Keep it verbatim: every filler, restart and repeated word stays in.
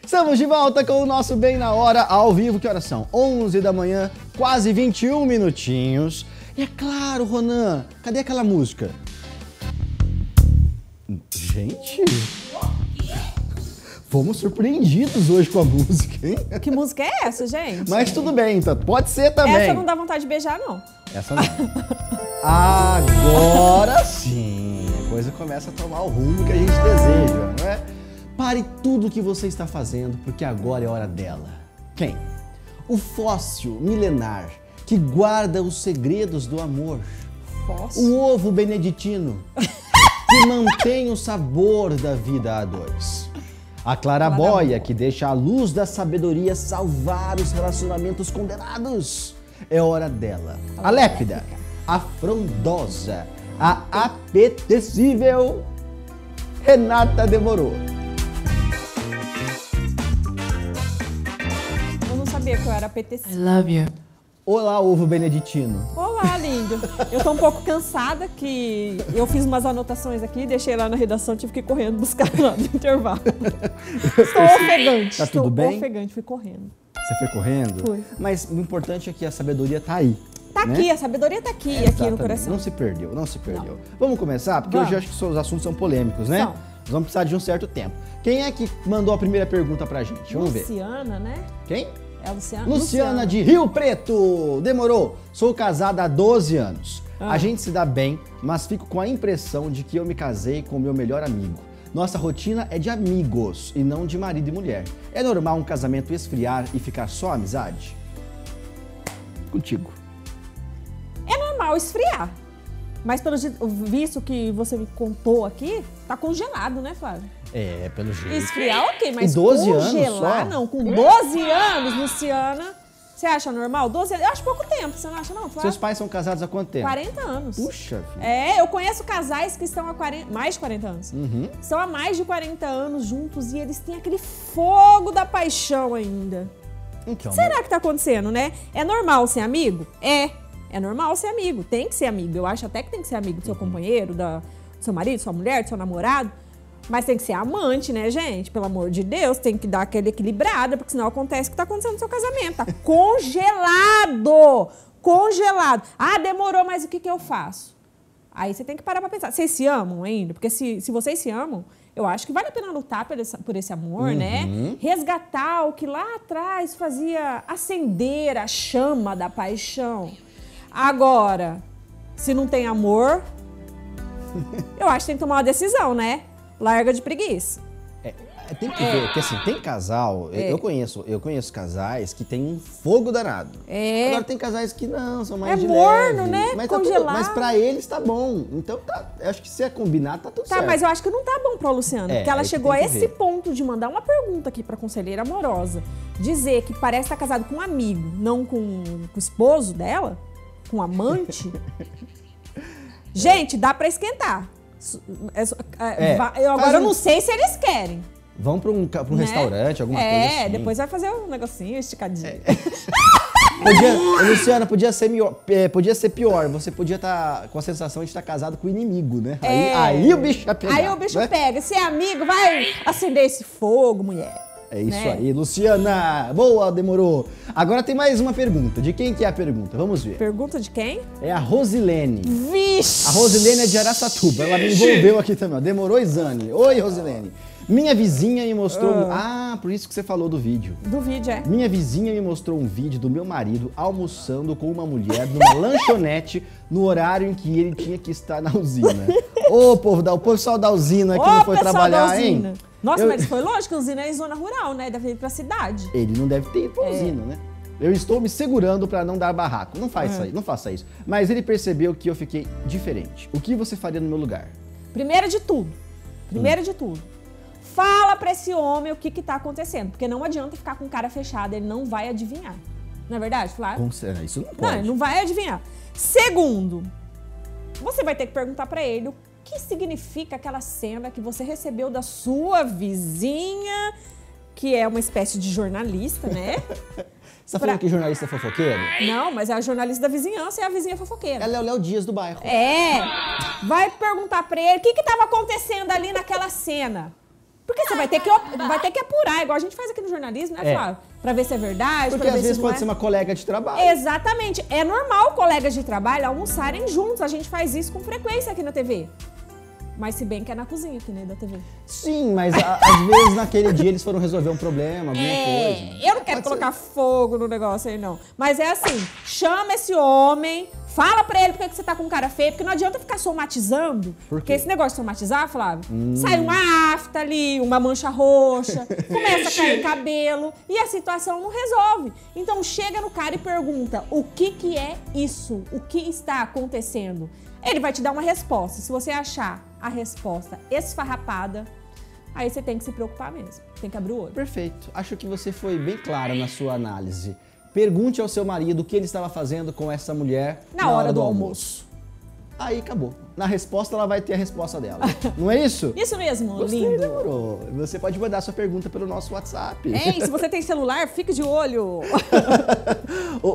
Estamos de volta com o nosso Bem na Hora, ao vivo. Que horas são? onze da manhã, quase vinte e um minutinhos. E é claro, Ronan, cadê aquela música? Gente, fomos surpreendidos hoje com a música, hein? Que música é essa, gente? Mas tudo bem, então, pode ser também. Essa não dá vontade de beijar, não. Essa não. Agora sim, a coisa começa a tomar o rumo que a gente deseja, não é? Pare tudo o que você está fazendo, porque agora é hora dela. Quem? O fóssil milenar que guarda os segredos do amor. Fóssil? O ovo beneditino que mantém o sabor da vida a dois. A clarabóia que deixa a luz da sabedoria salvar os relacionamentos condenados. É hora dela. A lépida, a frondosa, a apetecível Renata Demorou. Eu não sabia que eu era apetecível. I love you. Olá, ovo beneditino. Olá, lindo. Eu tô um pouco cansada que eu fiz umas anotações aqui, deixei lá na redação, tive que ir correndo buscar lá no intervalo. Estou ofegante. Tá Estou tudo bem? ofegante, fui correndo. Você foi correndo? Fui. Mas o importante é que a sabedoria tá aí. Tá né? aqui, a sabedoria tá aqui, É, aqui no exatamente. coração. Não se perdeu, não se perdeu. Vamos começar? Porque Vamos. hoje eu acho que os assuntos são polêmicos, né? São. Nós vamos precisar de um certo tempo. Quem é que mandou a primeira pergunta pra gente? Vamos ver. Luciana, né? Quem? É a Luciana? Luciana de Rio Preto. Demorou. Sou casada há doze anos. Ah. A gente se dá bem, mas fico com a impressão de que eu me casei com o meu melhor amigo. Nossa rotina é de amigos e não de marido e mulher. É normal um casamento esfriar e ficar só amizade? Contigo. É normal esfriar. Mas pelo visto que você me contou aqui, tá congelado, né, Flávio? É, pelo jeito. Esfriar, ok, mas E doze anos congelar, só? não. Com doze anos, Luciana, você acha normal? doze anos, eu acho pouco tempo, você não acha não, Flávio? Seus pais são casados há quanto tempo? quarenta anos. Puxa vida. É, eu conheço casais que estão há quarenta, mais de quarenta anos. Uhum. Estão há mais de quarenta anos juntos e eles têm aquele fogo da paixão ainda. Então, Será que tá acontecendo, né? É normal ser amigo? É. É normal ser amigo. Tem que ser amigo. Eu acho até que tem que ser amigo do seu companheiro, da, do seu marido, sua mulher, do seu namorado. Mas tem que ser amante, né, gente? Pelo amor de Deus, tem que dar aquela equilibrada, porque senão acontece o que tá acontecendo no seu casamento. Tá congelado! Congelado. Ah, demorou, mas o que que eu faço? Aí você tem que parar pra pensar. Vocês se amam ainda? Porque se, se vocês se amam, eu acho que vale a pena lutar por esse, por esse amor, Uhum. né? Resgatar o que lá atrás fazia acender a chama da paixão. Agora, se não tem amor, eu acho que tem que tomar uma decisão, né? Larga de preguiça. É, tem que ver, porque assim, tem casal, É. eu conheço, eu conheço casais que tem um fogo danado. É. Agora tem casais que não, são mais É de morno, leve. né? Mas, tá tudo, Congelado. mas pra eles tá bom. Então tá, eu acho que se é combinar, tá tudo Tá, certo. mas eu acho que não tá bom pra Luciana, É, porque ela aí que chegou a tem que esse ver. ponto de mandar uma pergunta aqui pra conselheira amorosa, dizer que parece estar casado com um amigo, não com, com o esposo dela, com um amante. Gente, dá pra esquentar. É, é, É, vai- eu, agora faz eu um- não sei se eles querem. Vão pra um, ca- pra um né? restaurante, alguma é, coisa assim. É, depois vai fazer um negocinho esticadinho. Podia, Luciana, podia ser, pior, é, podia ser pior. Você podia estar com a sensação de estar casado com o inimigo, né? Aí, É. aí o bicho ia pegar. Aí o bicho né? pega. Se é amigo, vai acender esse fogo, mulher. É isso né? aí, Luciana. Boa, demorou. Agora tem mais uma pergunta. De quem que é a pergunta? Vamos ver. Pergunta de quem? É a Rosilene. Vixe! A Rosilene é de Araçatuba. Ela me envolveu aqui também, ó. Demorou, Isane. Oi, Rosilene. Minha vizinha me mostrou... um- Ah, por isso que você falou do vídeo. Do vídeo, é. Minha vizinha me mostrou um vídeo do meu marido almoçando com uma mulher numa lanchonete no horário em que ele tinha que estar na usina. Ô, povo da, o pessoal da usina que Ô, não foi pessoal trabalhar, da usina. hein? Nossa, Eu- mas foi lógico que a usina é em zona rural, né? Deve ir pra cidade. Ele não deve ter ido pra usina, né? Eu estou me segurando pra não dar barraco. Não faz isso aí, não faça isso. Mas ele percebeu que eu fiquei diferente. O que você faria no meu lugar? Primeiro de tudo. Primeiro de tudo. Fala pra esse homem o que que tá acontecendo. Porque não adianta ficar com cara fechada, ele não vai adivinhar. Não é verdade, Flávio? Com certeza, isso não Não, pode. ele não vai adivinhar. Segundo, você vai ter que perguntar pra ele o que significa aquela cena que você recebeu da sua vizinha, que é uma espécie de jornalista, né? Você tá falando pra- que jornalista é fofoqueiro? Não, mas é a jornalista da vizinhança e a vizinha fofoqueira. Ela é o Léo Dias do bairro. É, vai perguntar pra ele o que que tava acontecendo ali naquela cena. Porque você vai ter, que, vai ter que apurar, igual a gente faz aqui no jornalismo, né, É. Flávio? Pra ver se é verdade, Porque pra às ver vezes se não pode é. ser uma colega de trabalho. Exatamente. É normal colegas de trabalho almoçarem juntos. A gente faz isso com frequência aqui na T V. Mas se bem que é na cozinha aqui, né, da T V. Sim, mas a- às vezes naquele dia eles foram resolver um problema, alguma É, coisa. eu não quero Pode colocar ser. fogo no negócio aí, não. Mas é assim, chama esse homem, fala pra ele porque que você tá com cara feia, porque não adianta ficar somatizando. Por quê? Porque esse negócio de somatizar, Flávio, sai uma afta ali, uma mancha roxa, começa a cair cabelo e a situação não resolve. Então chega no cara e pergunta, o que que é isso? O que está acontecendo? Ele vai te dar uma resposta. Se você achar a resposta esfarrapada, aí você tem que se preocupar mesmo. Tem que abrir o olho. Perfeito. Acho que você foi bem clara na sua análise. Pergunte ao seu marido o que ele estava fazendo com essa mulher Na hora do almoço. Aí acabou. Na resposta ela vai ter a resposta dela. Não é isso? Isso mesmo, Gostei, lindo. demorou. Você pode mandar sua pergunta pelo nosso WhatsApp. Ei, se você tem celular, fique de olho.